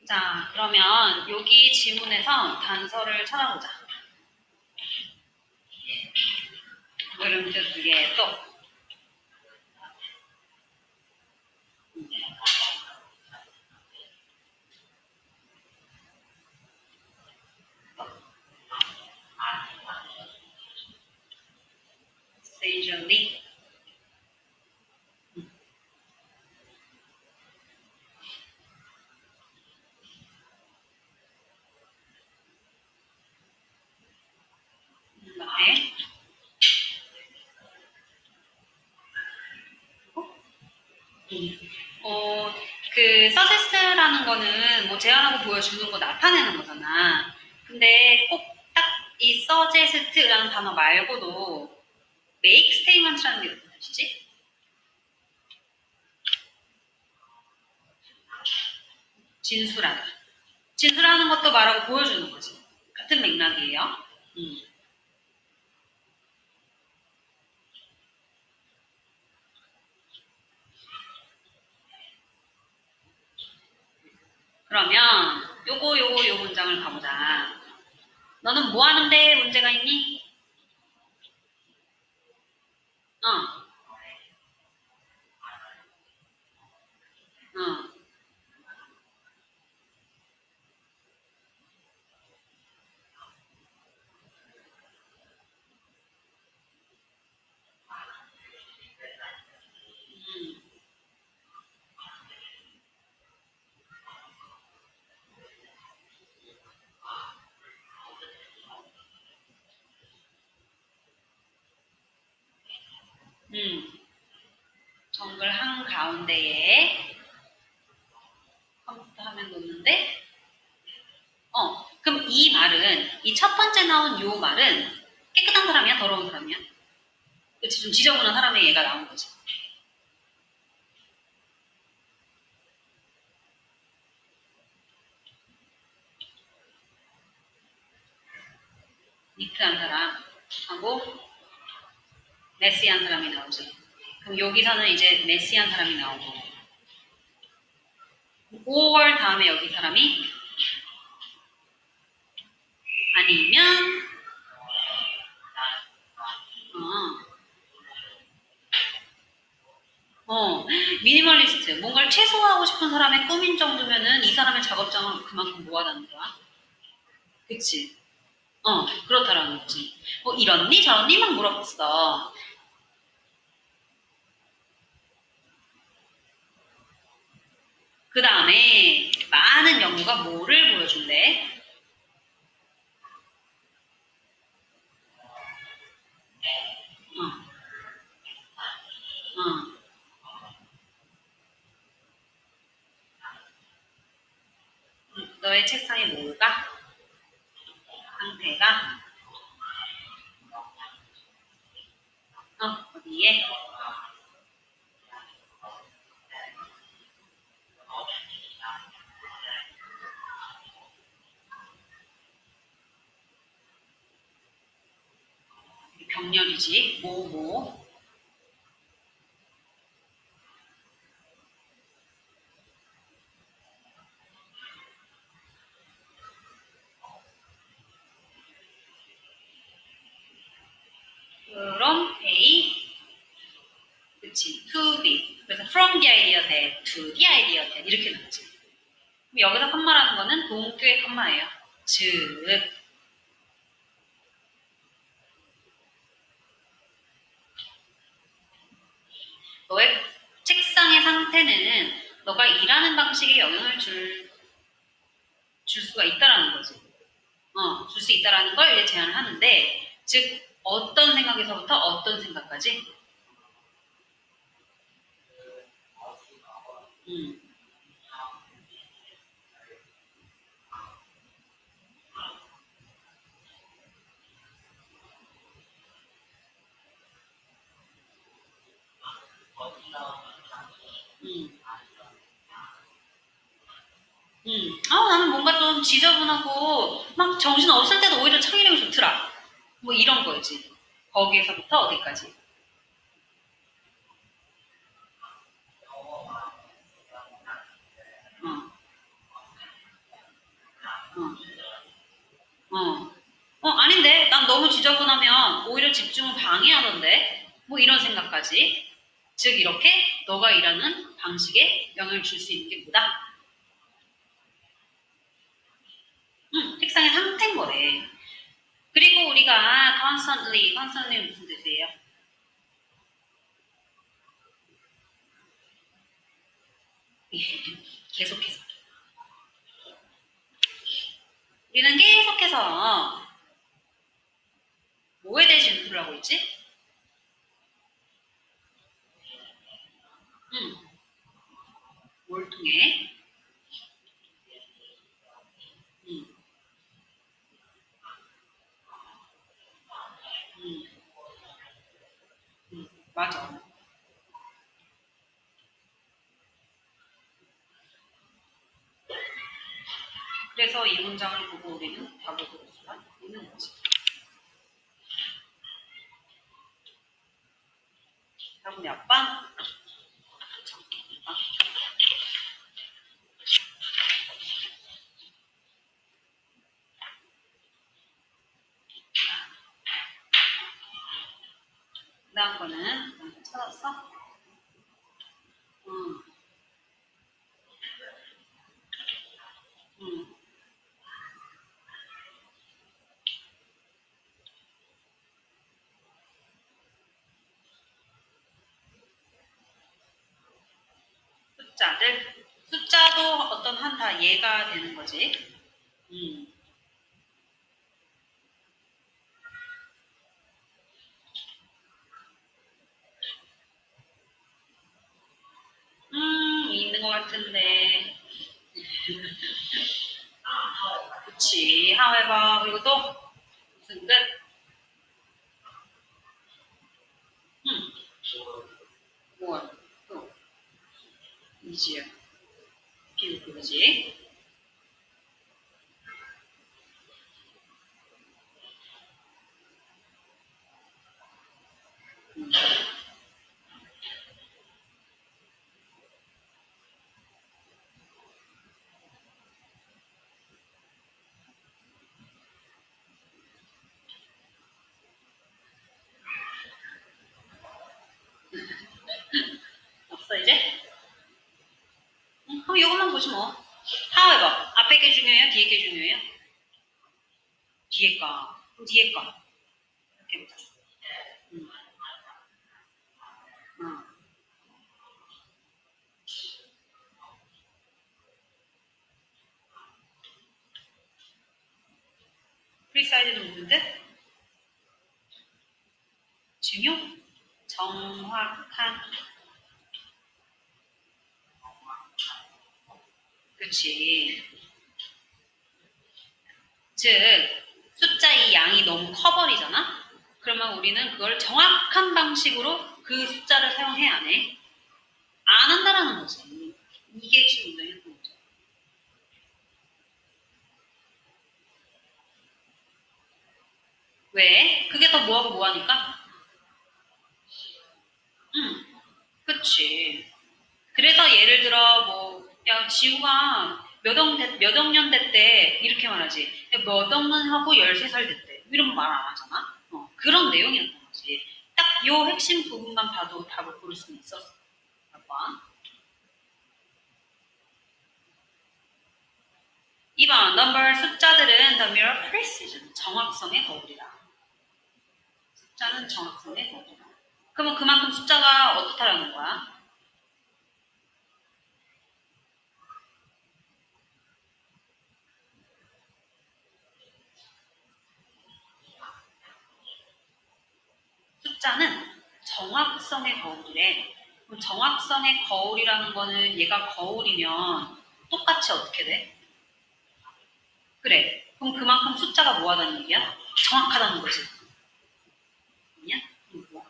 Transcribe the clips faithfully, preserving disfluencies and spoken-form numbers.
자, 그러면 여기 지문에서 단서를 찾아보자. 물음표 두 개 또. Essentially. 네. 어, 그 서세스라는 거는 뭐 제안하고 보여주는 거 나타내는 거잖아. 근데 꼭 딱 이 서제스트라는 단어 말고도 make statement라는 게 무슨 뜻이지? 진술하다. 진술하는 것도 말하고 보여주는 거지. 같은 맥락이에요. 음. 그러면 요거 요거 요 문장을 가보자. 너는 뭐 하는데 문제가 있니? 어. 어. 음. 음. 정글 한가운데에 컴퓨터 화면 놓는데 어, 그럼 이 말은 이 첫 번째 나온 요 말은 깨끗한 사람이야? 더러운 사람이야? 그치, 좀 지저분한 사람의 얘가 나온 거지. 니트한 사람하고 메시한 사람이 나오지. 그럼 여기서는 이제 메시한 사람이 나오고 오월 다음에 여기 사람이 아니면 어, 어 미니멀리스트 뭔가를 최소화하고 싶은 사람의 꿈인 정도면은 이 사람의 작업장은 그만큼 모아다는 거야. 그치? 어 그렇다라는 거지. 뭐 이렇니 저렇니 막 물어봤어. 그 다음에 많은 연구가 뭐를 보여준대? 어, 어. 너의 책상에 뭐가? 상태가? 어, 어디에? 병렬이지. 뭐, 뭐. 그럼 A, 그치. to be. 그래서 from the idea that, to the idea that 이렇게 나오지. 그럼 여기서 컴마라는 거는 동격의 컴마예요. 즉, 너의 책상의 상태는 너가 일하는 방식에 영향을 줄, 줄 수가 있다라는 거지. 어, 줄 수 있다라는 걸 이제 제안을 하는데, 즉, 어떤 생각에서부터 어떤 생각까지? 음, 음, 음. 아, 나는 뭔가 좀 지저분하고, 막 정신 없을 때도 오히려 창의력이 좋더라. 뭐 이런 거지. 거기에서부터 어디까지? 어, 어. 어. 어, 아닌데? 난 너무 지저분하면 오히려 집중을 방해하던데? 뭐 이런 생각까지. 즉, 이렇게 너가 일하는 방식에 영향을 줄 수 있는 게 뭐다? 음, 책상의 상태인 거래. 그리고 우리가 constantly, constantly 무슨 뜻이에요? 계속해서. 우리는 계속해서 뭐에 대해 진술을 하고 있지? 음, 뭘 통해? 음, 음, 음, 맞아. 그래서 이 문장을 보고 우리는 답을 고를 수가 있는 거지. 답은 몇 번? 그 다음 거는 찾았어? 음, 음. 숫자들. 숫자도 어떤 한 다 예가 되는 거지. 음. 음, 있는 것 같은데. 그치. however, 그리고 또, 무슨 뜻? 음, 뭐, 또, 이지요. 비웃 그거지. 음, 없어, 이제? 음, 그럼 이것만 보지 뭐. however, 앞에 게 중요해요? 뒤에 게 중요해요? 뒤에 거. 그럼 뒤에 거. 이렇게 보자. 음, 어. 프리사이즈는 무슨 뜻? 중요? 정확한. 그치. 즉, 숫자 이 양이 너무 커버리잖아? 그러면 우리는 그걸 정확한 방식으로 그 숫자를 사용해야 안 해. 안 한다라는 거지. 이게 지금 운동의 거죠. 왜? 그게 더 뭐하고 뭐하니까? 응, 그치. 그래서 예를 들어, 뭐, 야, 지우가 몇, 억, 몇 억년대 때 이렇게 말하지. 야, 몇 억년하고 열세 살 됐대. 이런 말 안 하잖아? 어, 그런 내용이었던 거지. 딱 요 핵심 부분만 봐도 답을 고를 수는 있었어. 봐봐. 이 번, 넘버 숫자들은 the mirror precision, 정확성의 거울이다. 숫자는 정확성의 거울이다. 그러면 그만큼 숫자가 어떻다라는 거야? 숫자는 정확성의 거울이래. 그럼 정확성의 거울이라는 거는 얘가 거울이면 똑같이 어떻게 돼? 그래. 그럼 그만큼 숫자가 뭐하다는 얘기야? 정확하다는 거지. 아니야? 그럼 뭐야?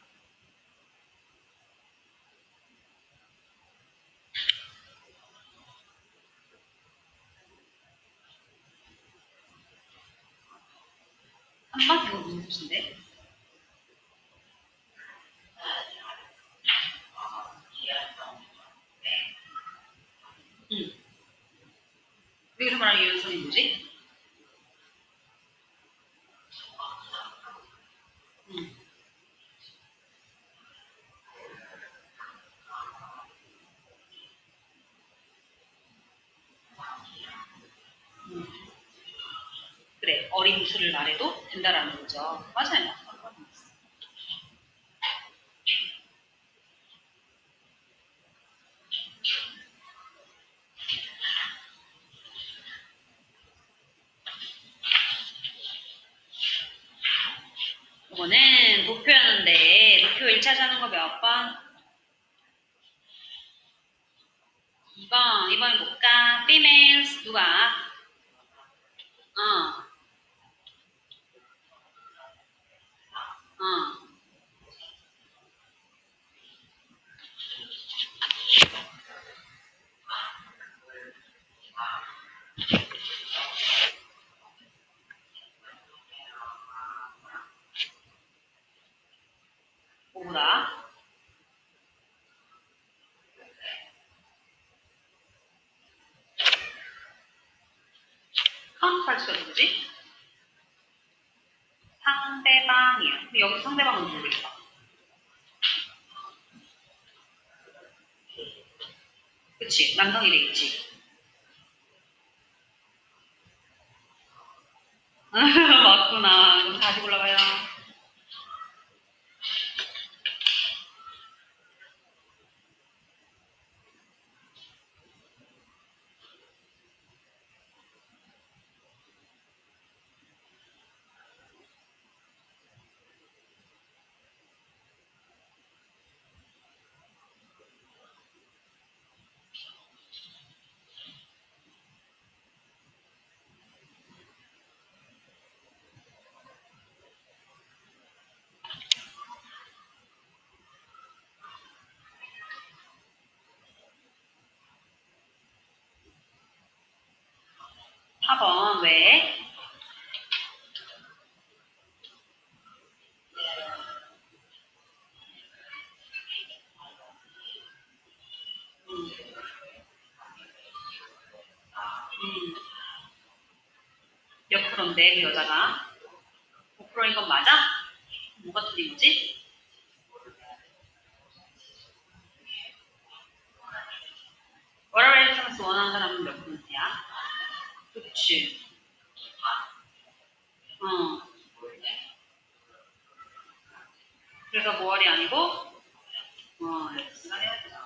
한번 이거 무슨 뜻인데? 응. 여기서 말하는 유연성이 뭐지? 그래, 어린 수를 말해도 된다라는 거죠. 맞아요. 이거는 도표였는데 도표 일 차 하는 거 몇 번? 이 번. 이 번에 뭘까? females 누가? 어. 어. 뭐보다? 카운터파트가 누구지? 상대방이야. 근데 여기서 상대방은 모르겠어. 그치? 남성이 되겠지. 맞구나. 그럼 다시 골라봐요. 사 번 왜? 음, 음. 몇 프로인데 그 여자가? 오 프로인 건 맞아? 뭐가 틀린 거지? 워라밸 찬스 원하는 사람은 몇 퍼센트야? 그치. 어. 그래서 모월이 아니고, 어, 생각해야 되나.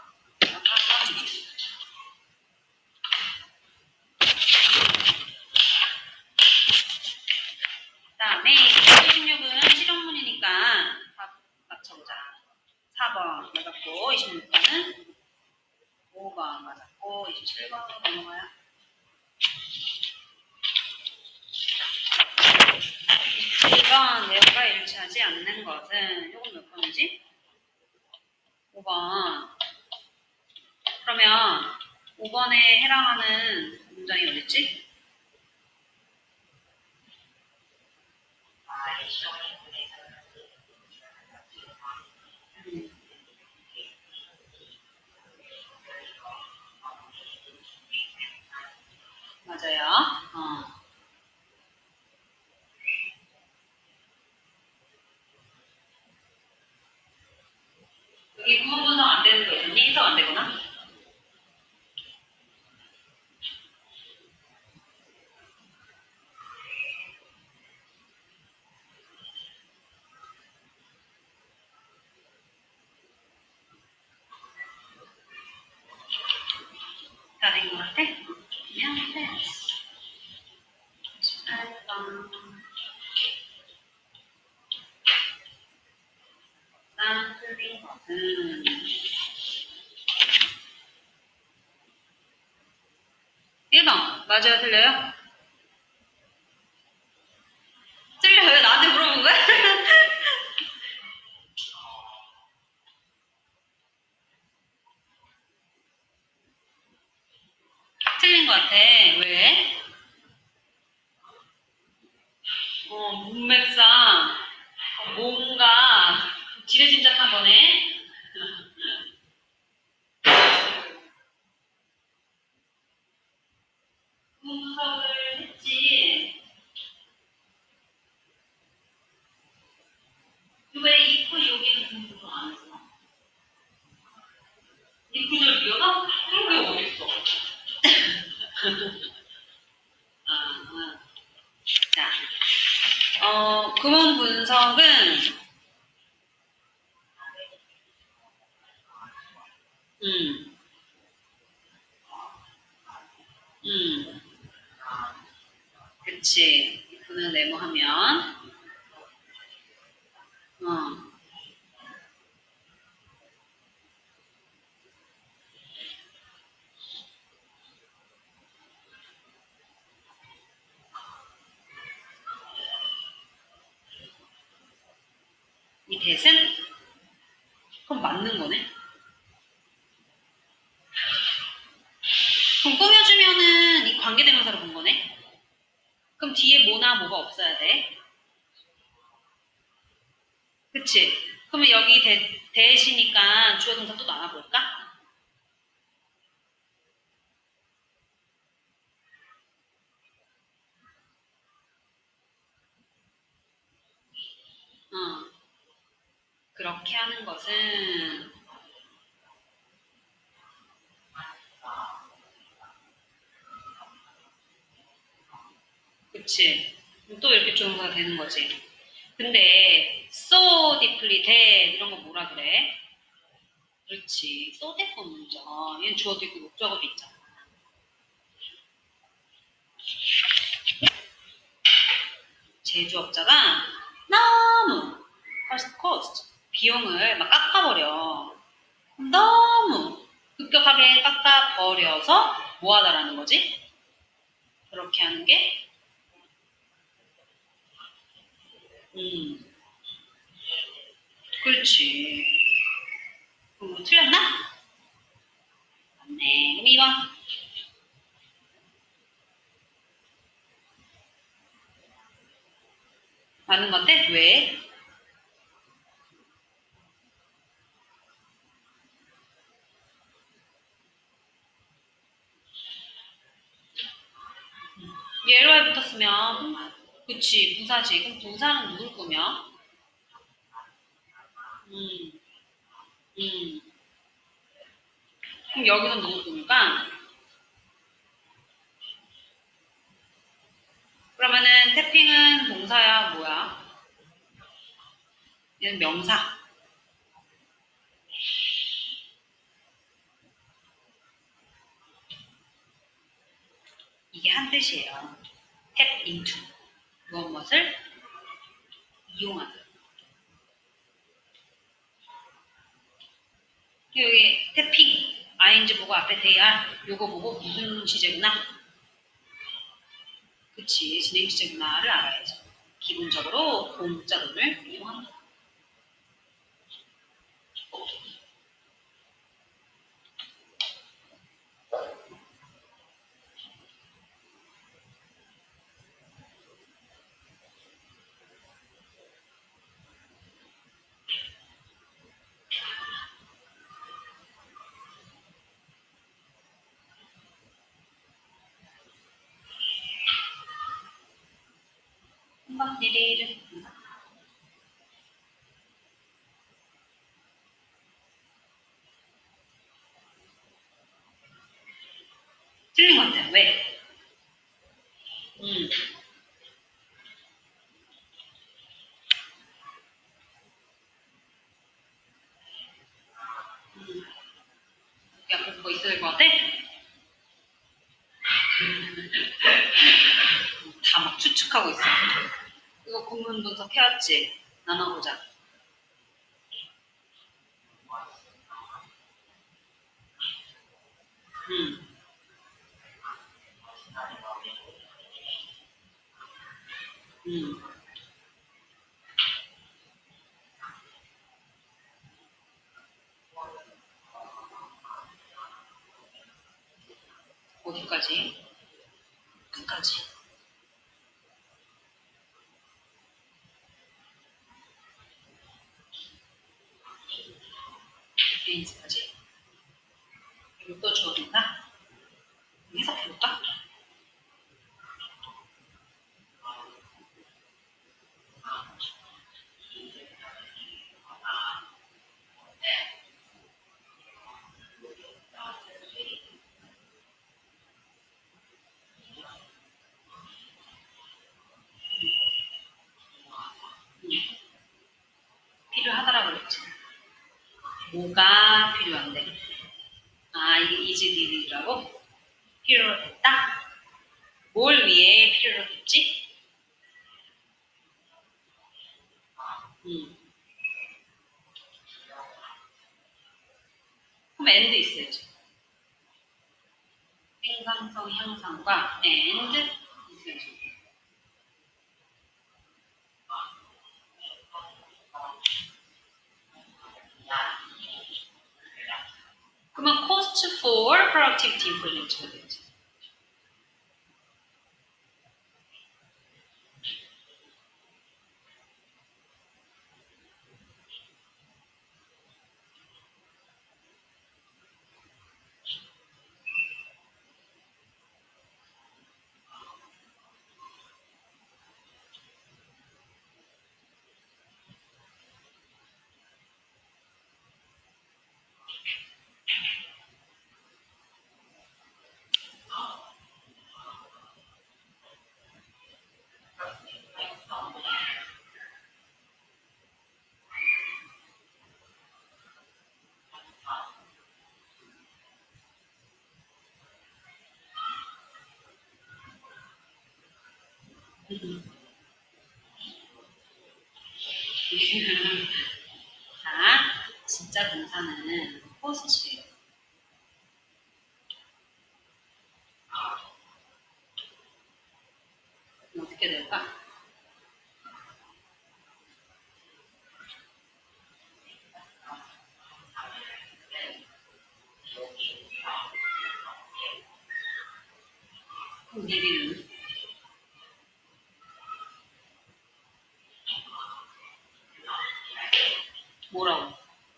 그 다음에 이십육은 실용문이니까 답 맞춰보자. 사 번 맞았고, 이십육 번은 오 번 맞았고, 이십칠 번으로 넘어가요. 이십칠 번 내용과 일치하지 않는 것은 이건 몇 번이지? 오 번. 그러면 오 번에 해당하는 문장이 어딨지? 음, 맞아요. 어. 여기 부분 분석 안 되는 거 있니? 해석 안 되거나? 다 된 것 같아? 그냥 돼. 난 틀린 것은 일 번. 맞아요? 틀려요? 틀려요? 나한테 물어본 거야? 틀린 것 같아. 왜? 어, 문맥상 뭔가 지레짐작한 거네. 분석을 했지. 왜 이프 여기는 분석을 안 했어? 이 구절 이어가? 그게 어딨어? 아, 아. 자, 구문 분석은 음, 음, 그치. if는 네모하면 어, 이 대은 그럼 맞는 거네. 그럼 꾸며주면은 이 관계대명사로 본 거네. 그럼 뒤에 뭐나 뭐가 없어야 돼. 그치? 그러면 여기 대, 대시니까 주어 동사 또 나눠볼까? 어, 그렇게 하는 것은 그치? 또 이렇게 조동사가 되는 거지. 근데 so deeply 이런 거 뭐라 그래? 그렇지. so deep 문장. 얘는 주어도 있고 목적어도 있잖아. 제조업자가 너무 cost, cost 비용을 막 깎아버려. 너무 급격하게 깎아버려서 뭐하다라는 거지? 그렇게 하는 게 음, 그렇지. 그럼 뭐 틀렸나? 맞네. 그럼 이 번. 맞는 건데 왜? 얘 엘와이 붙었으면 그치 부사지. 그럼 부사는 누굴 꾸며? 음, 음. 그럼 여기서 누굴 꾸밀까? 그러면은 태핑은 동사야 뭐야? 얘는 명사. 이게 한 뜻이에요. tap into. 무엇 무엇을 이용하다. 여기 태핑 아이엔지 보고 앞에 데이알 요거 보고 무슨 시제구나? 그치 진행 시제구나를 알아야죠. 기본적으로 공자론을 이용합니다. 한번 디레이를 틀린 것 같아요. 왜? 음, 음. 약간 그거 있어야 될 것 같아? 다 막 추측하고 있어. 이거 공문 분석해왔지? 나눠보자. 음, 음. 어디까지? 끝까지. 레인지까지. 이거 또 주어진다? 해석해볼까? 뭐가 필요한데? 아, 이게 is needed라고? 필요로 했다? 뭘 위해 필요로 했지? 음. 그럼 and 있어야지. 생산성 향상과 and 있어야지. 그러면 cost for productivity improvement 되겠지. 자, 진짜 동사는 cost예요. 어떻게 될까? need는 뭐라고?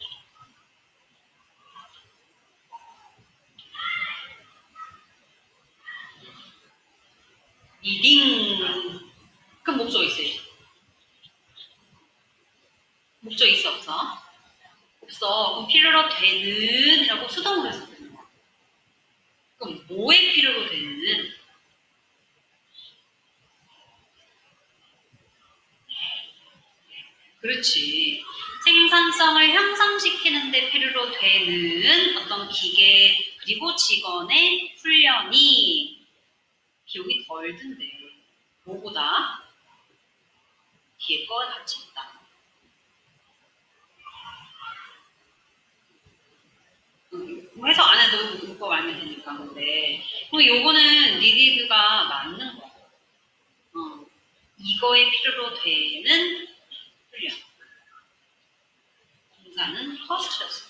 needing 그럼 목적 있어요. 목적 있어 없어? 없어. 그럼 필요로 되는 이라고 수동으로 해서 되는 거야. 그럼 뭐에 필요로 되는? 그렇지. 생산성을 향상시키는 데 필요로 되는 어떤 기계 그리고 직원의 훈련이 비용이 덜 든대. 뭐보다? 뒤에 거 같이 있다. 음, 해석 안 해도 문법 알면 되니까. 근데 그럼 요거는 니디드가 맞는 거야. 어, 이거에 필요로 되는 훈련. 동사는 커스트였어.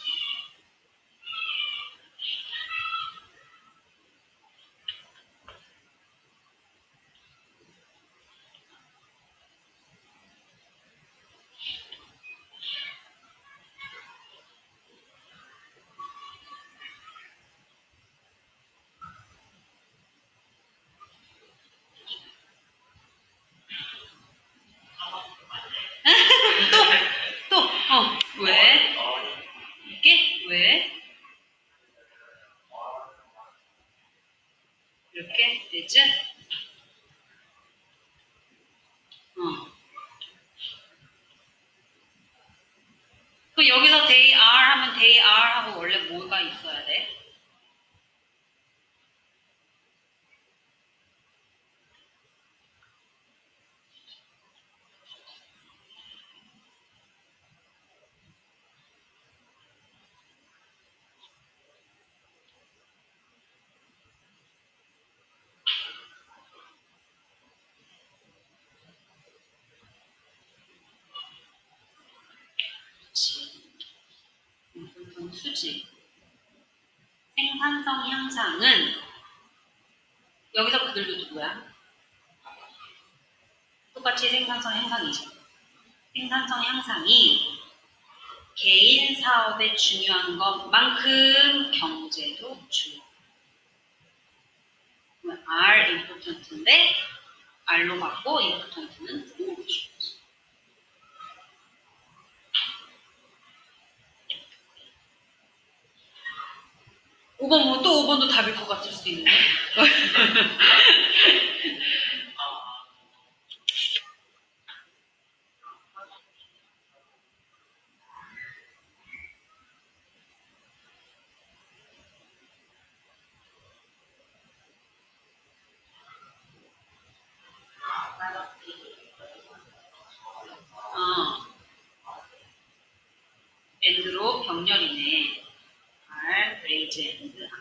또, 또, 어, 왜? 이게? 왜? 이렇게 되지? 어. 그 여기서 they are 하면 they are 하고 원래 뭐가 있어야 돼? 그렇지. 보통 수지. 생산성 향상은 여기서 그들도 누구야? 똑같이 생산성 향상이죠. 생산성 향상이 개인 사업에 중요한 것만큼 경제도 중요해요. R important인데 R로 받고 important는 생각해 주죠. 오 번 뭐 또 오 번도 답일 것 같을 수도 있는데. 병렬이네. are raised and are.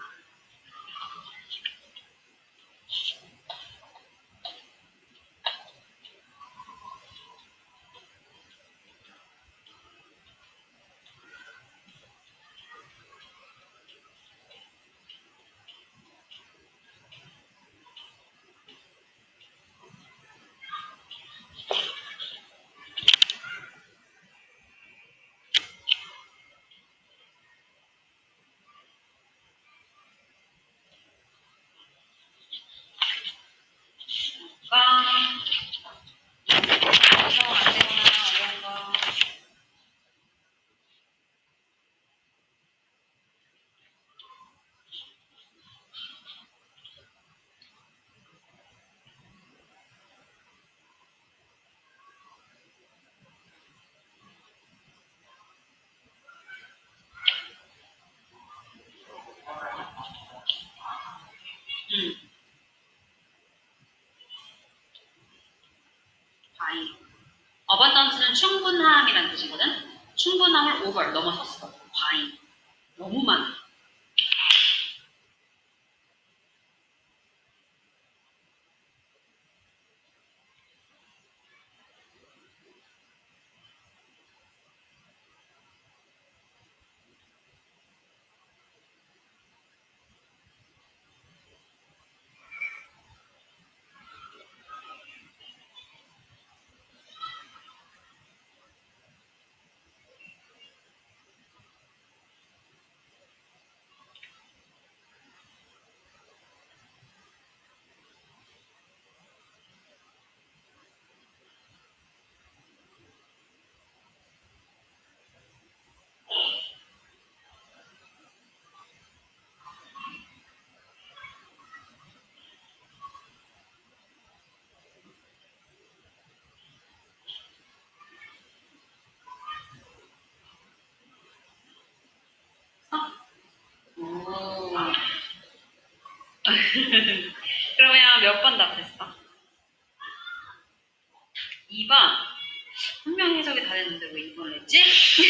구성 안 되거나 어려운 거. 음. 과잉. 어번던스는 충분함이라는 뜻이거든. 충분함을 over 넘어섰어. 과잉. 너무 많아. 오. 그러면 몇 번 답했어? 이 번. 한 명 해석이 다 됐는데 왜 이 번을 했지?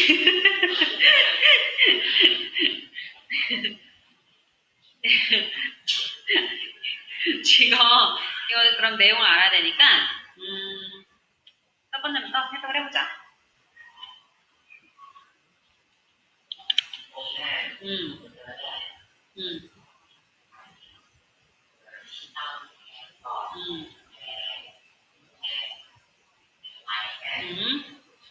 지금 이거 그럼 내용을 알아야 되니까 음, 첫 번째부터 해석을 해보자. 음, 음, 음, 음.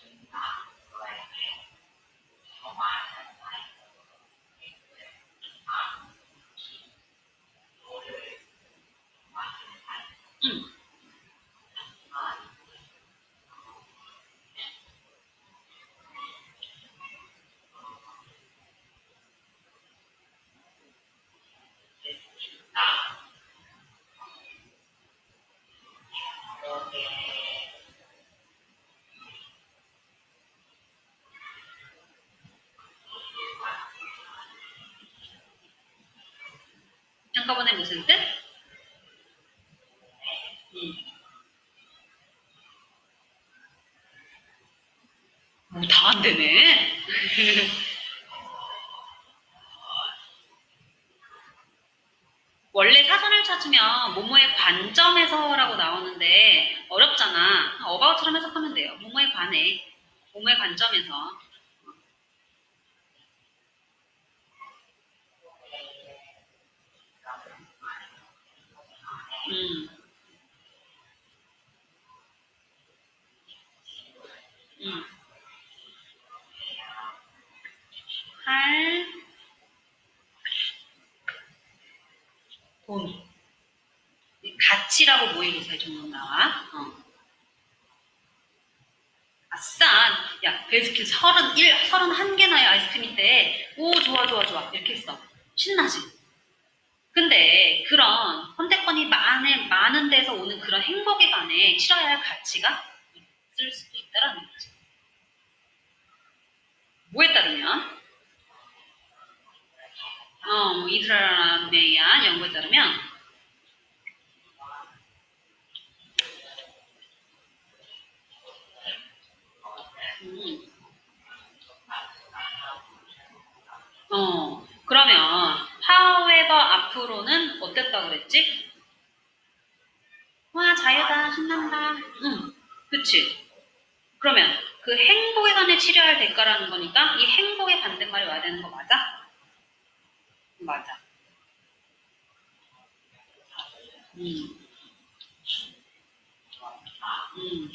음. 한꺼번에 무슨 뜻? 음. 뭐 다 안 되네. 원래 사전을 찾으면 모모의 관점에서라고 나오는데 어렵잖아. 어바웃처럼 해석하면 돼요. 모모에 관해. 모모의 관점에서. 음, 음. 할, 돈. 가치라고 모의고사에 종종 나와. 어. 아싸! 야, 베스킨 서른일, 서른한 개나의 아이스크림인데, 오, 좋아, 좋아, 좋아. 이렇게 했어. 신나지? 근데 그런 선택권이 많은, 많은 데서 오는 그런 행복에 관해 치러야 할 가치가 있을 수도 있다라는 거지. 뭐에 따르면? 어, 뭐 이스라엘의 연구에 따르면, 음, 그치? 와, 자유다, 신난다. 응, 그치? 그러면 그 행복에 관해 치료할 대가라는 거니까 이 행복의 반대말이 와야 되는 거 맞아? 맞아. 음, 음,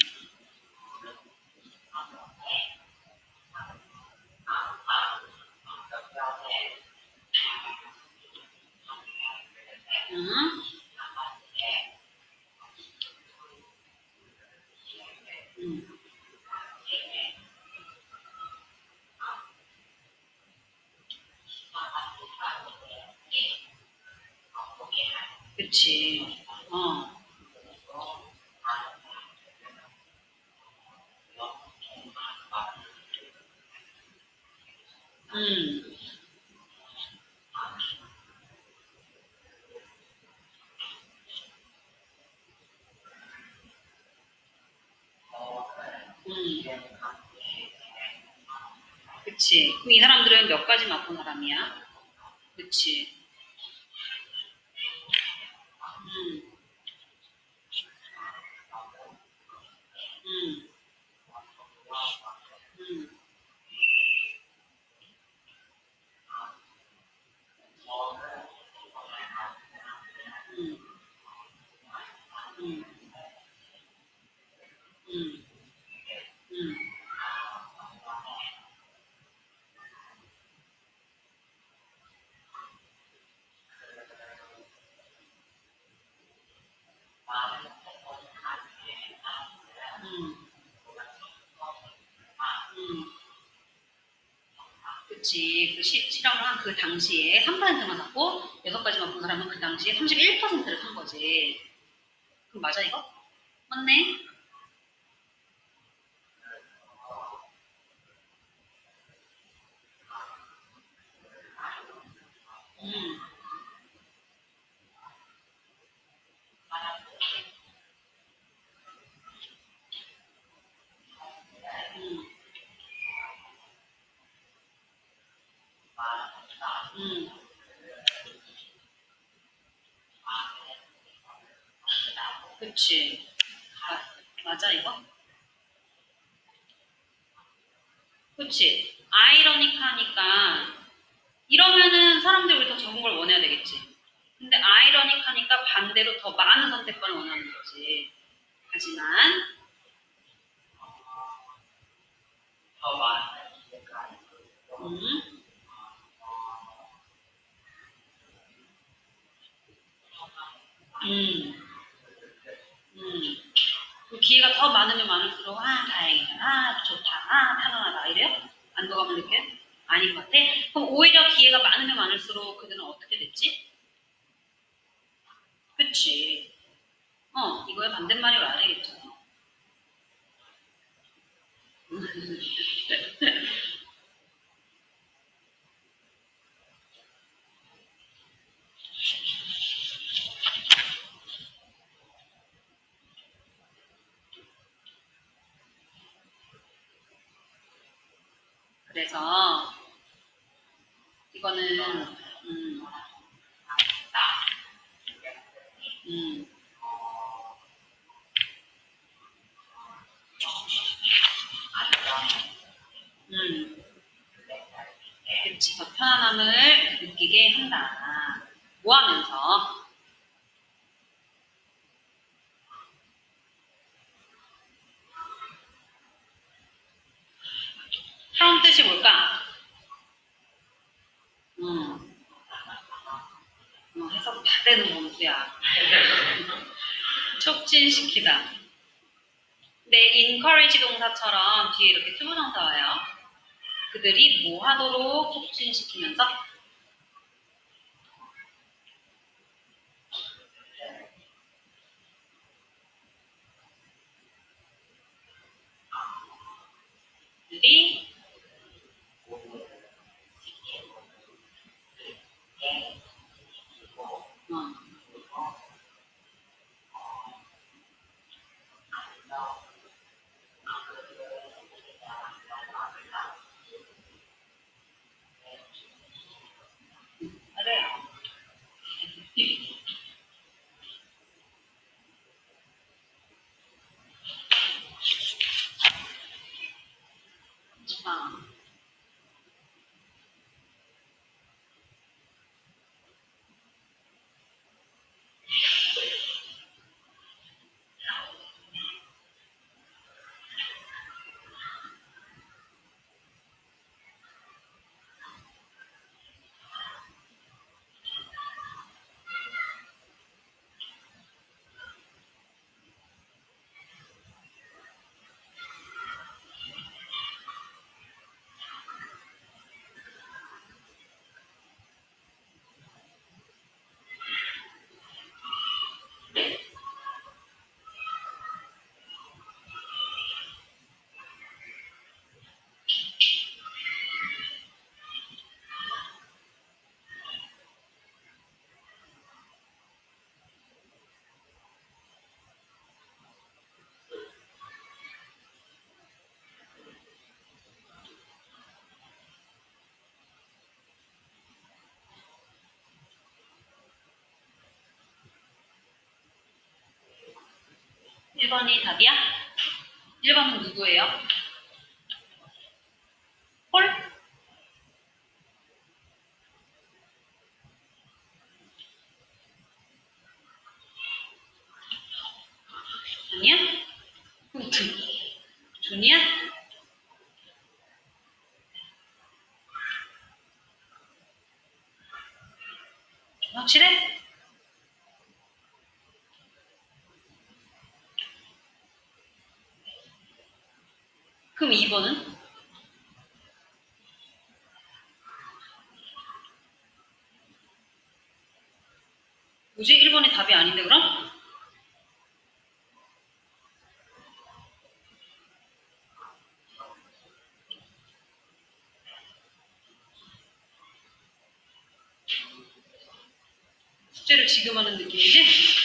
음, 음, 그치. 어, 음, 음, 그치. 그럼 이 사람들은 몇 가지 맛본 사람이야? 그치. 음, 음, 음, 음, 음, 음, 음, 음, 음. 그치. 그 시, 실험을 한 그 당시에 삼 퍼센트만 샀고, 여섯 가지만 본 사람은 그 당시에 삼십일 퍼센트를 산 거지. 그럼 맞아, 이거? 맞네? 음, 음, 음, 그치. 아, 맞아, 이거? 그치. 아이러니하니까, 이러면은 사람들이 우리 더 적은 걸 원해야 되겠지. 근데 아이러니하니까 반대로 더 많은 선택권을 원하는 거지. 하지만, 음, 음, 음. 그 기회가 더 많으면 많을수록 아 다행이다, 아 좋다, 아 편안하다 이래요? 안도감을 느껴요? 아닌 것 같아? 그럼 오히려 기회가 많으면 많을수록 그들은 어떻게 됐지? 그치. 어 이거에 반대말이 와야 되겠죠. 그래서 이거는 음, 음, 음, 그치. 더 편안함을 느끼게 한다. 뭐 하면서? 그런 뜻이 뭘까? 음, 어, 해석 다 되는 범수야. 촉진시키다. 네, encourage 동사처럼 뒤에 이렇게 투부정사 와요. 그들이 뭐 하도록 촉진시키면서 그들이 어, 일 번이 답이야? 일 번은 누구예요? 홀? 아니야? 그럼 두, 존이야? 확실해? 그럼 이 번은? 뭐지? 일 번이 답이 아닌데 그럼? 숙제를 지금 하는 느낌이지?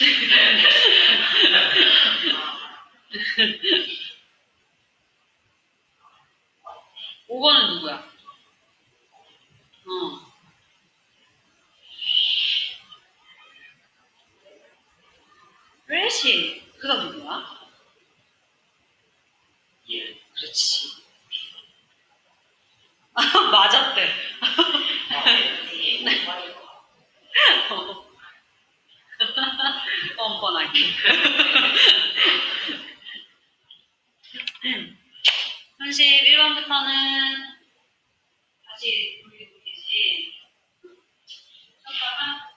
오 번은 누구야? 어. 그렇지. 그가 누구야? 예. 그렇지. 맞았대. 어. 뻔뻔하게. 삼십일 번부터는 다시 돌리고 계시. 잠깐만.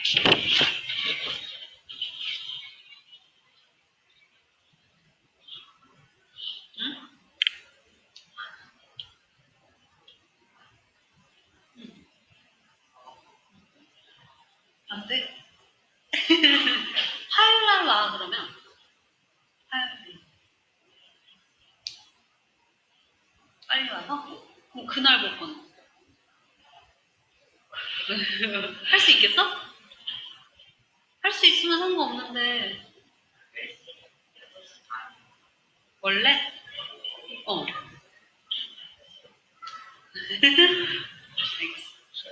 응? 안 돼? 화요일 날 와, 그러면. 화요일. 빨리 와서? 그럼 그날 못 보는. 할 수 있겠어? 할 수 있으면 상관없는데. 원래? 어. 알겠어.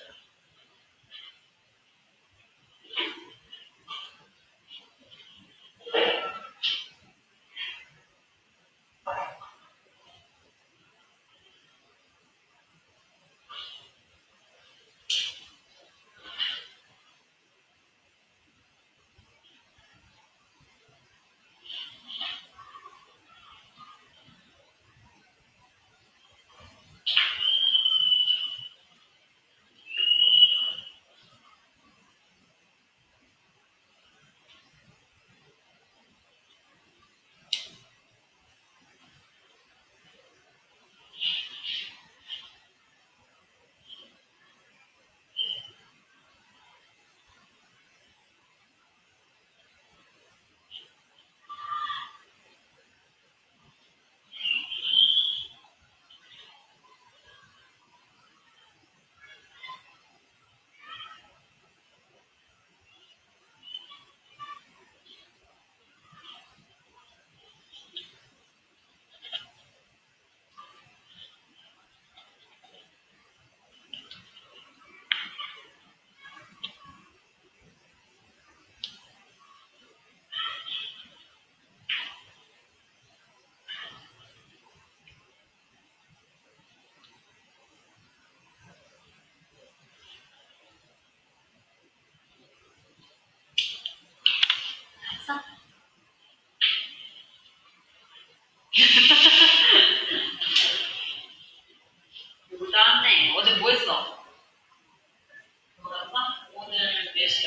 했어? 몰랐네. 어제 뭐 했어? 몰랐어? 오늘 몇 시야?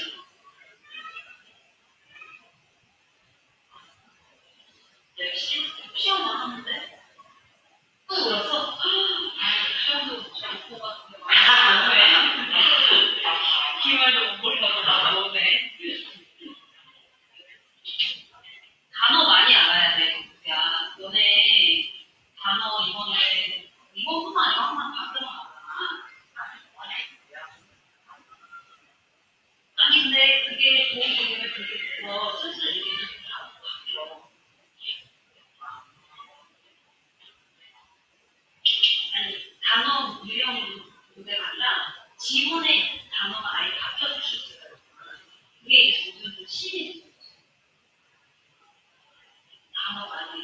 열 시? 시험만 하는데? 또 울었어? 시험도 못고 같은데. 아, 왜? 기말도 못 보려고 나 오네. 단어 많이 알아야 돼. 야, 너네 단어 이번에, 이번뿐만 아니고 항상 가끔 하잖아. 아니, 근데 그게 좋은 부분을 그렇게 돼서 슬슬 이게 좀 바뀌어. 아니, 단어 유형 문제가 아니라 지문의 단어가 아예 바뀌어질 수 있어요. 그게 이제 점점 좀 심해져. 단어 많이.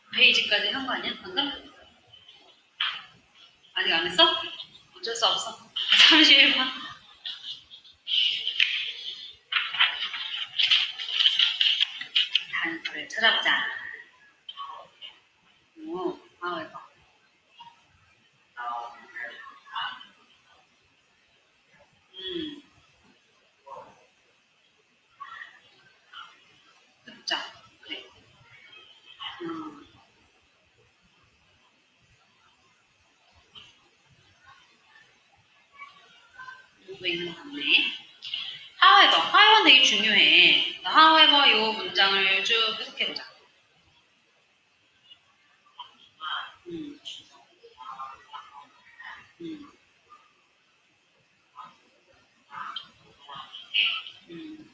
페이지까지 한 거 아니야? 방금? 아직 안 했어? 어쩔 수 없어. 삼십일 번. 단서를 찾아보자. 오, 아, 이거. 음, 듣자. 그래. 음, 이거 있는 것 같네. however, however는 되게 중요해. however 요 문장을 쭉 해석해보자. 음, 음, 음,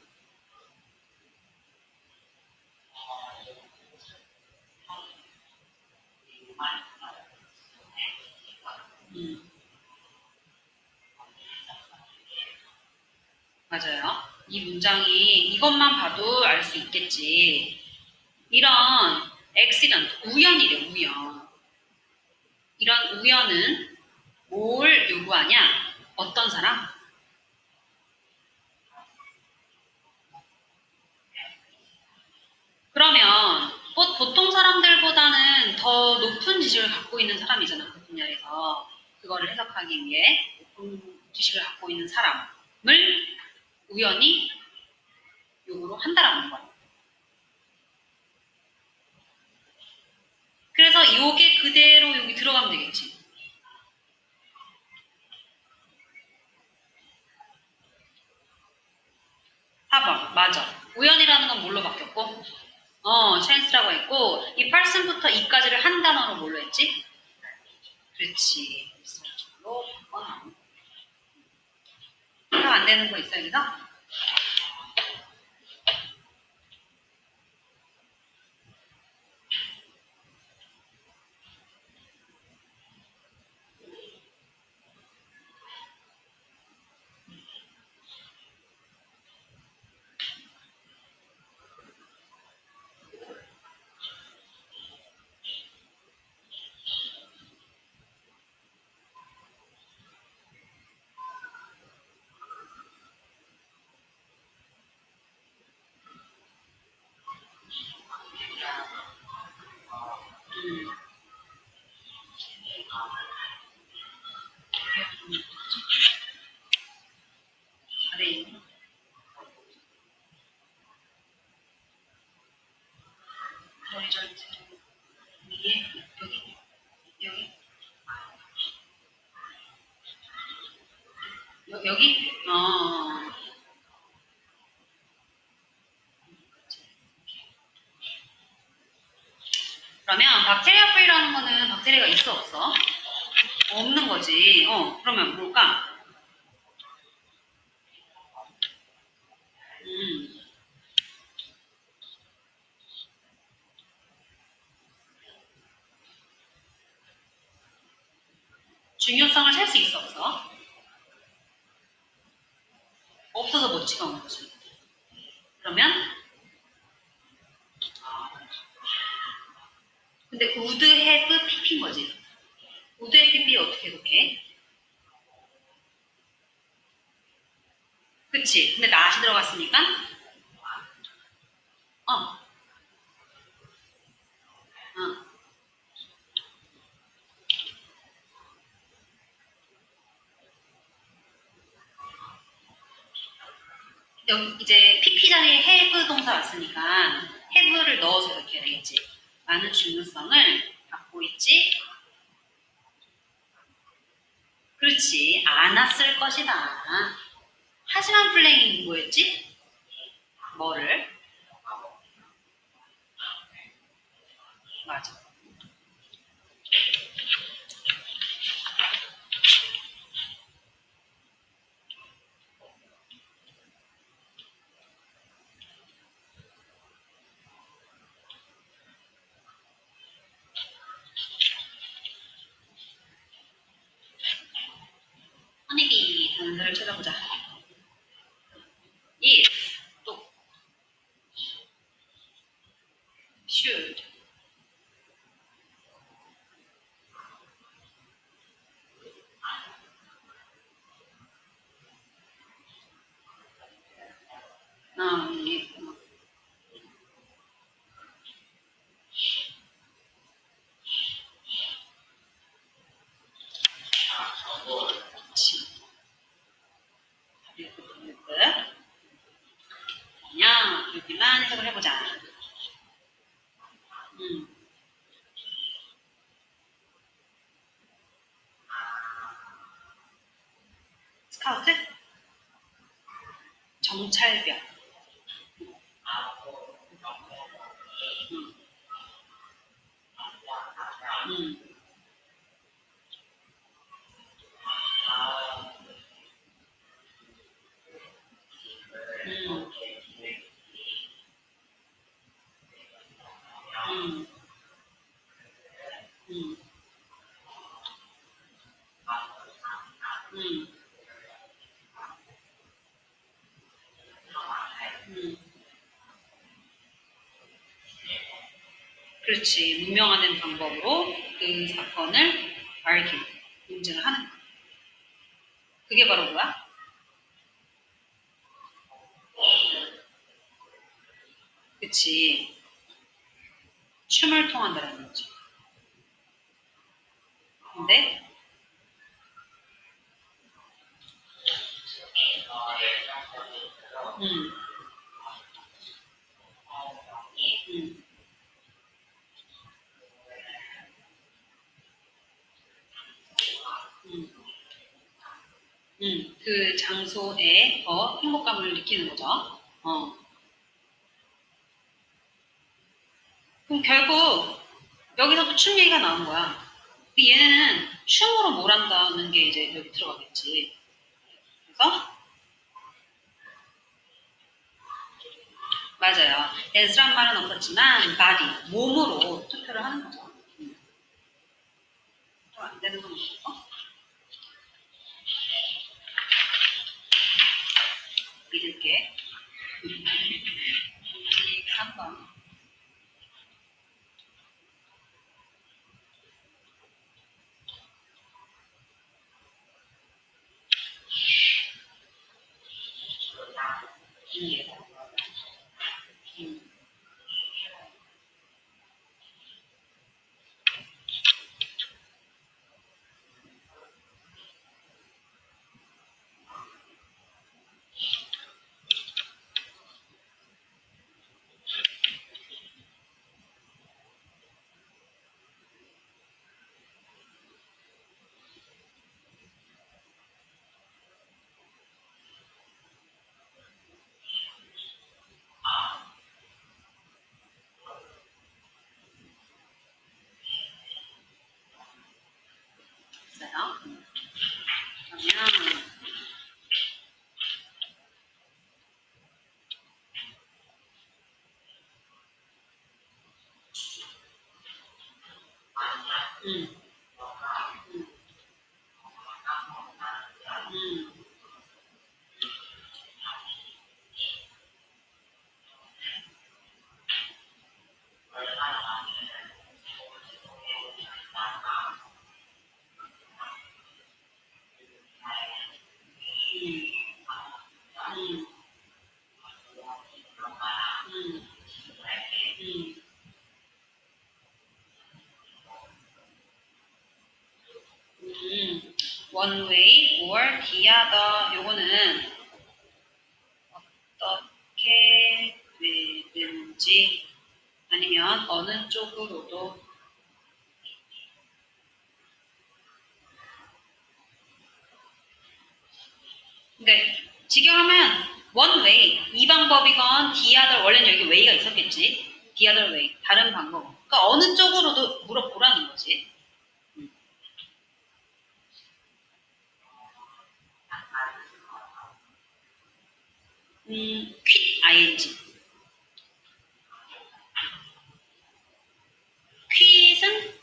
음. 맞아요. 이 문장이 이것만 봐도 알 수 있겠지. 이런 accident, 우연이래, 우연. 이런 우연은 뭘 요구하냐? 어떤 사람? 그러면 보- 보통 사람들보다는 더 높은 지식을 갖고 있는 사람이잖아, 그 분야에서. 그거를 해석하기 위해 높은 지식을 갖고 있는 사람을 우연히 요구로 한다라는 거야. 그래서 요게 그대로 여기 들어가면 되겠지. 사 번, 맞아. 우연이라는 건 뭘로 바뀌었고? 어, chance라고 했고, 이 person부터 이까지를 한 단어로 뭘로 했지? 그렇지. 로 바꿔놔. 해석 안 되는 거 있어, 여기서? 음, 아래 있는 머리 전체 위에, 여기, 여기, 여, 여기? 어, 그러면 박테리아 프리라는 거는 박테리아가 있어, 없어? 없는 거지. 어, 그러면 뭘까? 음, 중요성을 살 수 있어, 없어? 없어서 못 찍어온 거지. 그러면, 근데 우드 헤브 피피인 거지. 우드 헤브 피피 어떻게 해석해? 그치? 근데 낫이 들어갔으니까, 어, 어. 여기 이제 피피 자리에 have 동사 왔으니까 have를 넣어서 이렇게 해야 되겠지. 많은 중요성을 갖고 있지. 그렇지. 않았을 것이다. 하지만 플레잉이 뭐였지? 뭐를? 맞아. 허니비 단서를 찾아보자. if, 또 should, 스카우트? 정찰병. 음. 음. 음. 음. 음. 음. 그렇지. 무명화된 방법으로 그 사건을 알기, 인증을 하는 거. 그게 바로 뭐야? 그치. 춤을 통한다는 거지. 근데, 음, 음, 음, 음, 그 장소에 더 행복감을 느끼는 거죠. 어. 그럼 결국 여기서도 춤 얘기가 나온 거야. 근데 얘는 춤으로 뭘 한다는 게 이제 여기 들어가겠지. 그래서 맞아요. 댄스란 말은 없었지만 바디, 몸으로 투표를 하는 거죠. 음. 또안 되는 건 없어? 믿을게. 삼 번. 음. 음. 있어요. 그러면 음. 음. 음. 음. 음. 음. 음. 음. One way or the other. 요거는 어떻게 되든지 아니면 어느 쪽으로도. 그러니까 직역하면 one way 이 방법이건 the other 원래는 여기 way가 있었겠지. the other way 다른 방법. 그러니까 어느 쪽으로도 물어보라는 거지. 음, quit ing. quit은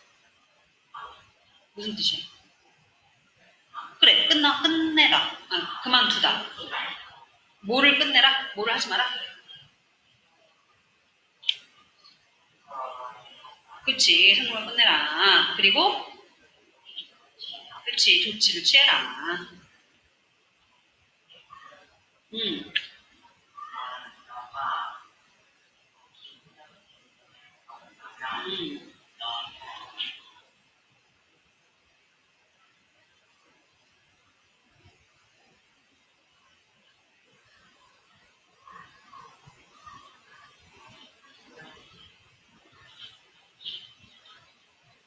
무슨 뜻이야? 그래, 끝나, 끝내라. 아, 그만두다. 뭐를 끝내라? 뭐를 하지 마라? 그치, 생물을 끝내라. 그리고, 그치, 조치를 취해라. 음, 음,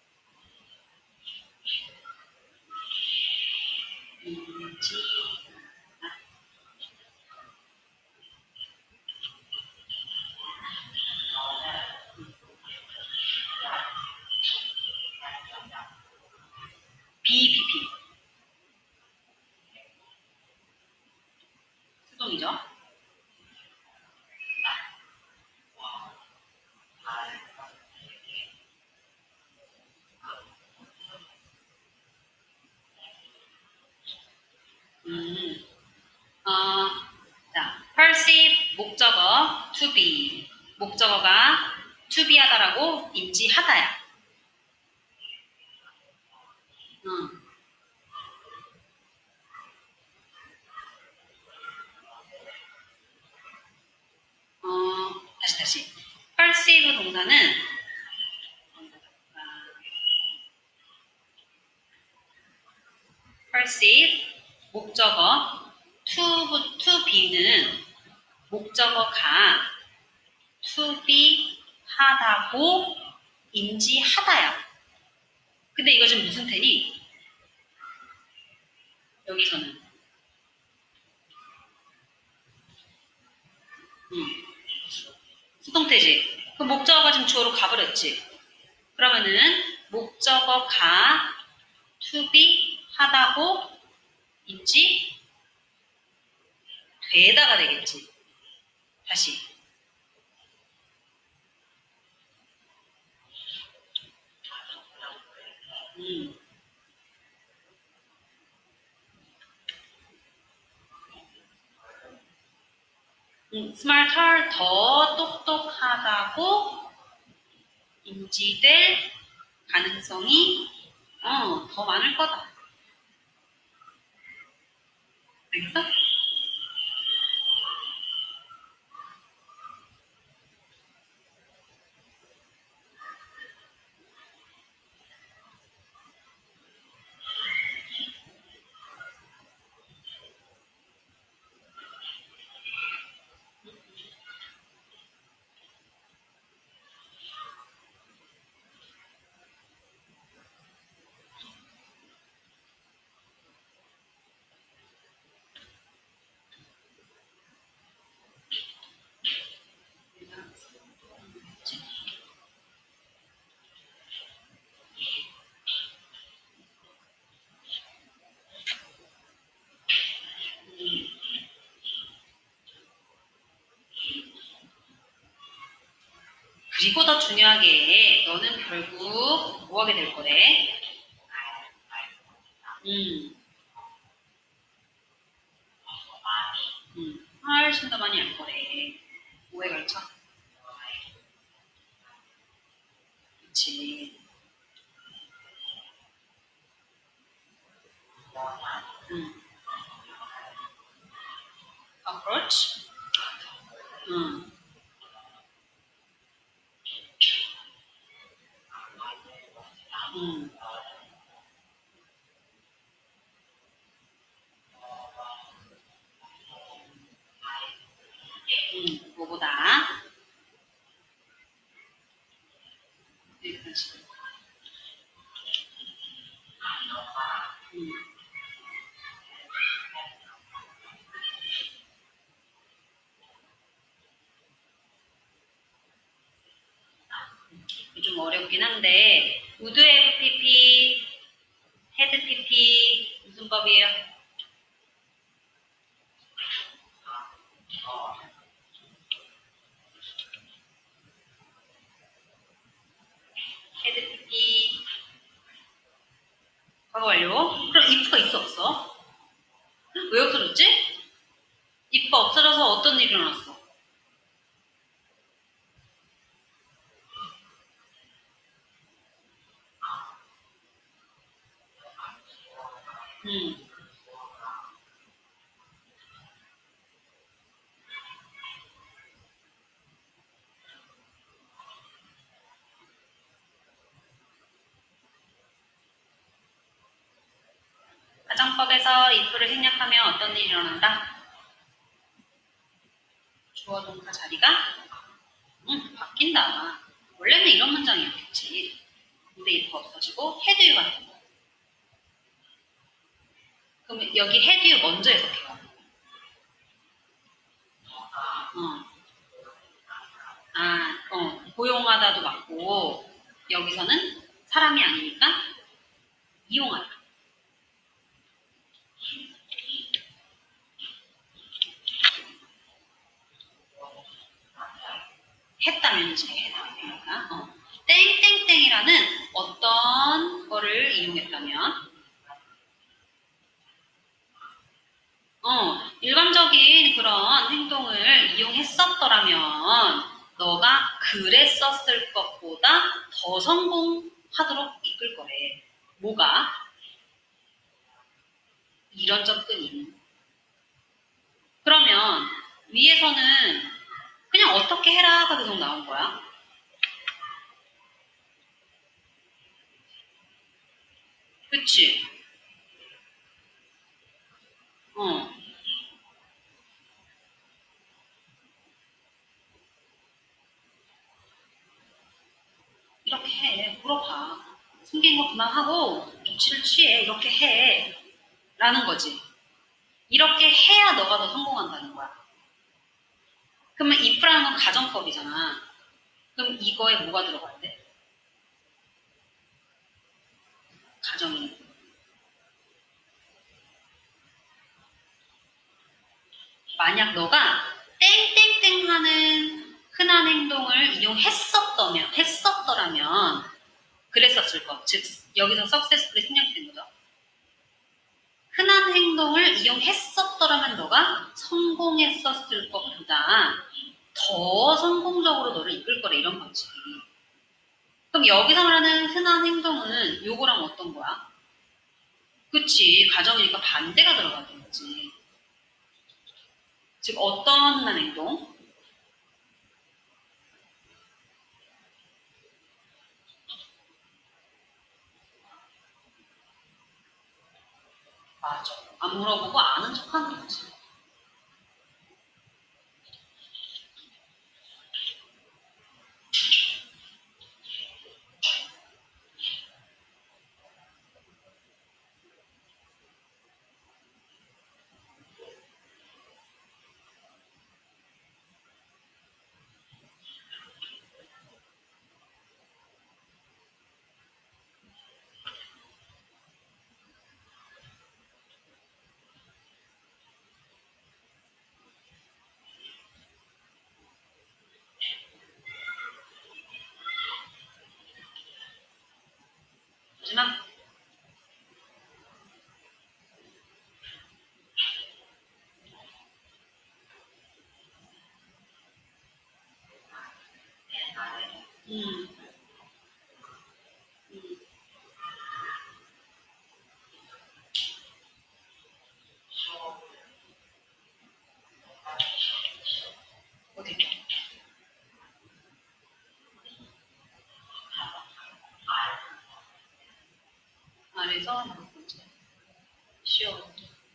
음, 지, 비피피. 수동이죠. 음, 어, 자, perceive 목적어 to be. 목적어가 to be 하다라고 인지하다야. 음, 어, 다시 다시. perceive 동사는 perceive 목적어 to, to be는 목적어가 to be 하다고 인지하다야. 근데 이거 지금 무슨 태니? 여기서는 음, 수동태지. 그 목적어가 지금 주어로 가버렸지. 그러면은 목적어가 to be 하다고 인지 되다가 되겠지. 다시. 음. 음, smarter 더 똑똑하다고 인지될 가능성이 어, 더 많을 거다. 알겠어? 그리고 더 중요하게 너는 결국 뭐 하게 될 거래? 음, 음, 훨씬 더 많이 알 거래. 뭐에 걸쳐? 그치. 음, approach? 음, 음, 음, 뭐보다? 이런 식으로. 음, 좀 어렵긴 한데, would have pp, had pp, 무슨 법이에요? had pp, 과거 완료. 그럼 if가 있어, 없어? 왜 없어졌지? if가 없어져서 어떤 일이 일어났어? 음, 가정법에서 if를 생략하면 어떤 일이 일어난다? 주어 동사 자리가 음, 바뀐다. 원래는 이런 문장이었겠지. 근데 if 없어지고 had you 같은 거. 그럼 여기 had you 먼저 해석해요. 어. 아, 어, 고용하다도 맞고 여기서는 사람이 아니니까 이용하다. 했다면이지, 했다면. 어. 땡땡땡이라는 어떤 거를 이용했다면, 어, 일반적인 그런 행동을 이용했었더라면, 너가 그랬었을 것보다 더 성공하도록 이끌 거래. 뭐가? 이런 접근이. 그러면 위에서는 그냥 어떻게 해라가 계속 나온 거야. 그치? 어. 이렇게 해. 물어봐. 숨긴 거 그만하고 조치를 취해. 이렇게 해. 라는 거지. 이렇게 해야 너가 더 성공한다는 거야. 그러면 if라는 건 가정법이잖아. 그럼 이거에 뭐가 들어가야 돼? 가정이. 만약 너가 땡땡땡 하는 흔한 행동을 이용했었더면, 했었더라면, 그랬었을 것. 즉, 여기서 successfully 생략된 거죠. 흔한 행동을 이용했었더라면 너가 성공했었을 것보다 더 성공적으로 너를 이끌 거래, 이런 거지. 그럼 여기서 말하는 흔한 행동은 요거랑 어떤 거야? 그치, 가정이니까 반대가 들어가는 거지. 즉, 어떤 흔한 행동? 맞아. 안 물어보고 아는 척 하는 거지. 마지막. 음, 음, 어디? 아래서 몇 번째? 쉬어.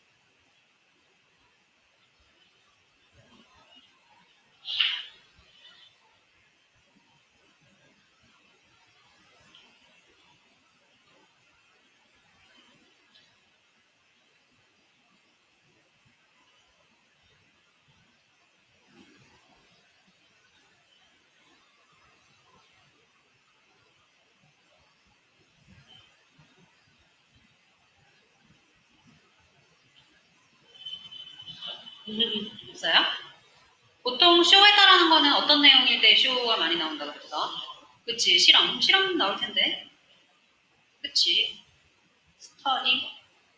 있어요? 보통 쇼에 따르는 거는 어떤 내용일 때 쇼가 많이 나온다고 그랬어? 그치, 실험. 실험 나올 텐데. 그치. 스터디,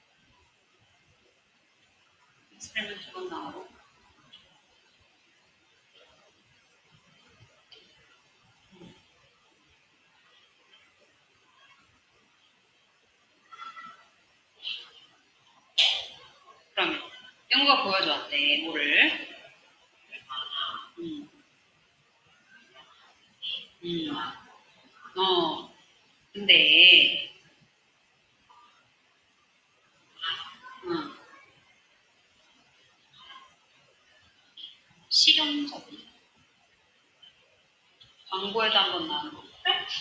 익스페리먼트 두번 나오고. 그러면 연구가 보여주었대. 뭐를? 음, 음. 어, 근데, 음, 실용적인. 광고에도 한번 나오는 거.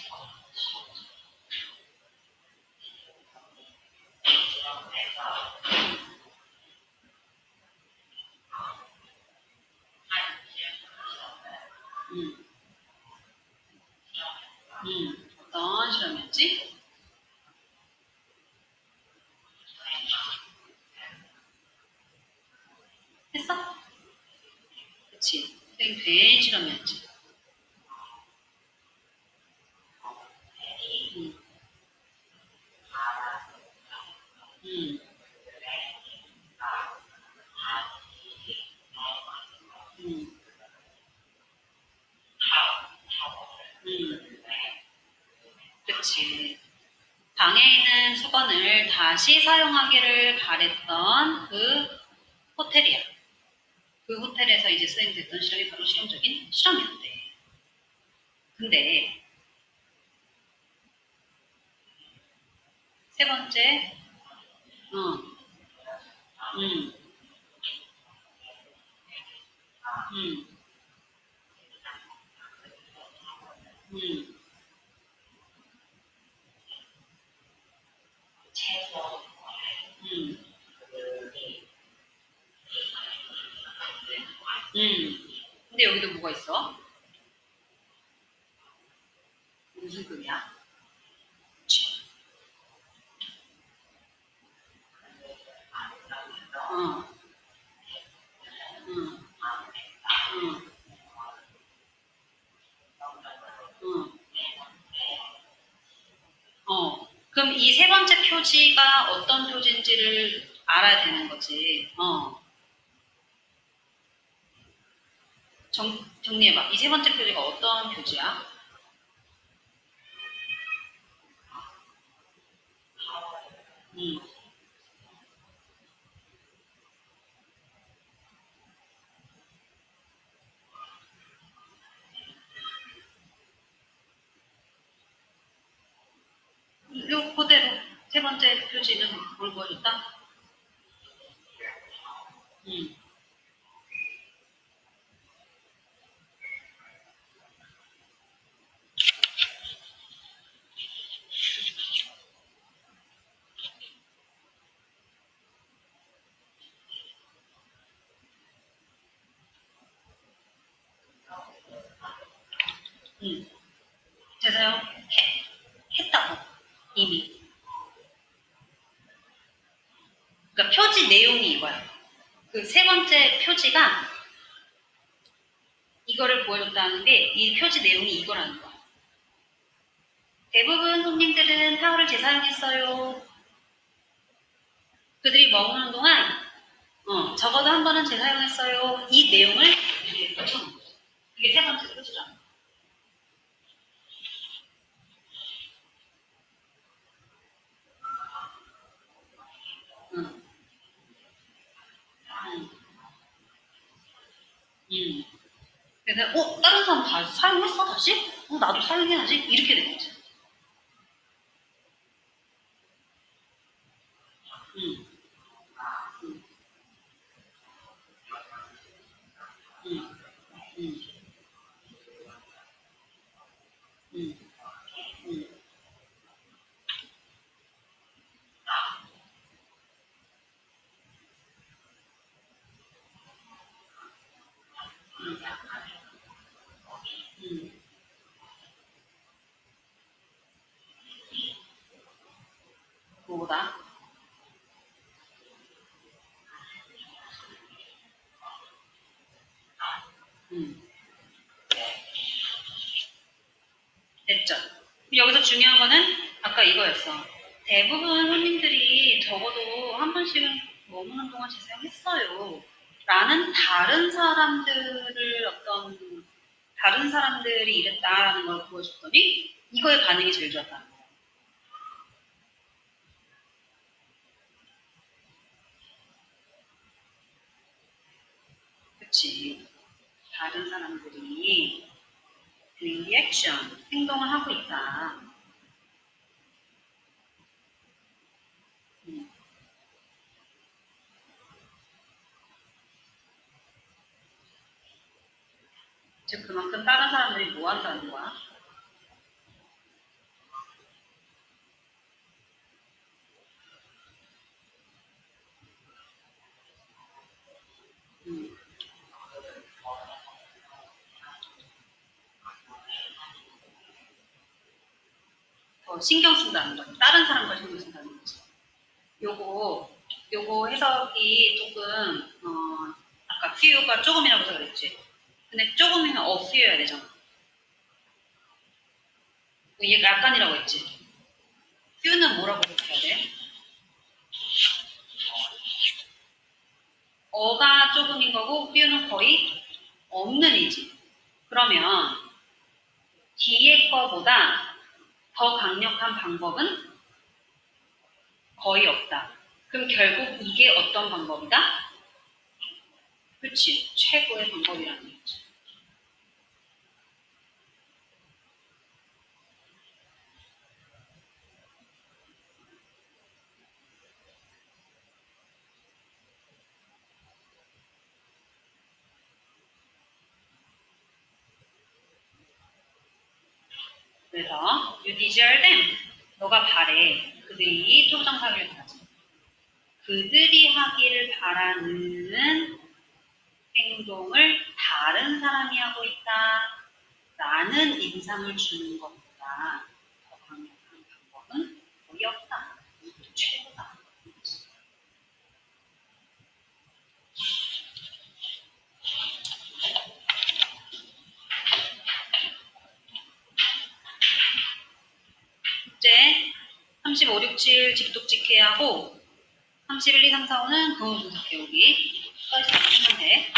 음, 음. 어떤 실험이었지? 했어? 그치. 되게 된 실험이었지. 방에 있는 수건을 다시 사용하기를 바랬던 그 호텔이야. 그 호텔에서 이제 수행됐던 실험이 바로 실용적인 실험이었대. 근데 세 번째, 어, 음, 음, 음, 음, 음. 근데 여기도 뭐가 있어? 무슨 글이야? 어, 응, 응, 응. 어. 그럼 이 세 번째 표지가 어떤 표지인지를 알아야 되는 거지. 어. 정, 정리해봐. 이 세 번째 표지가 어떤 표지야? 음. 요 그대로 세 번째 표지는 뭘 보여줬다? 음. 음. 재사용 해, 했다고 이미. 그러니까 표지 내용이 이거야. 그 세 번째 표지가 이거를 보여줬다는 게 이 표지 내용이 이거라는 거야. 대부분 손님들은 타월을 재사용했어요. 그들이 머무는 동안 어, 적어도 한 번은 재사용했어요. 이 내용을 이렇게 붙여놓은 거죠. 이게 세 번째 표지잖아. 응, 응, 응. 그래서 어 다른 사람 다 사용했어 다시? 어 나도 사용해야지 이렇게 된 거지. 응, 응, 응, 응, 응, 응, 응. 뭐다? 응. 됐죠. 여기서 중요한 거는 아까 이거였어. 대부분 손님들이 적어도 한 번씩은 머무는 동안 재사용했어요. 라는 다른 사람들을 어떤 다른 사람들이 이랬다라는 걸 보여줬더니 이거의 반응이 제일 좋았다. 그치. 다른 사람들이 그 리액션, 행동을 하고 있다. 음. 즉 그만큼 다른 사람들이 뭐 한다는 거야? 음. 더 신경 쓴다는 거지. 다른 사람 걸 신경 쓴다는 거지. 요거, 요거 해석이 조금, 어, 아까 few 조금이라고 해서 그랬지. 근데 조금이면 a few여야 되잖아. 얘가 약간이라고 했지. few는 뭐라고 해석해야 돼? 어가 조금인 거고 few는 거의 없는 이지. 그러면 뒤에 거보다 더 강력한 방법은 거의 없다. 그럼 결국 이게 어떤 방법이다? 그치, 최고의 방법이라는 거지. 그래서 you desire them. 너가 바래. 그들이 토부정사기를 바라지. 그들이 하기를 바라는 행동을 다른 사람이 하고 있다. 라는 인상을 주는 것보다 더 강력한 방법은 거의 없다. 이것도 최고다. 숙제 삼십오, 육, 칠 직독직해 하고 삼십일, 이, 삼, 사, 오는 근호동사 배우기 까지 하면 돼.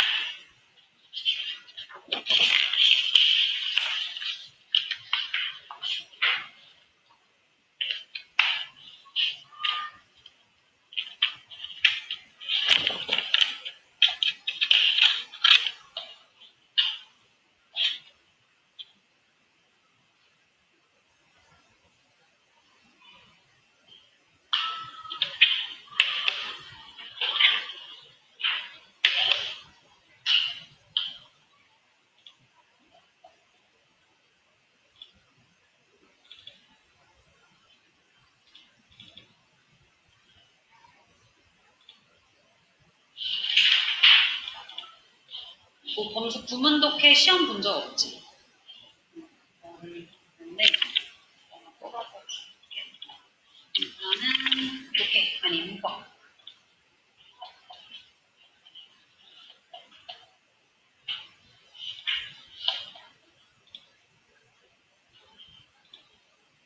뭐 검수 구문독해 시험 본 적 없지? 근데 뽑아서 줄게. 이거는 독해 아니 문법.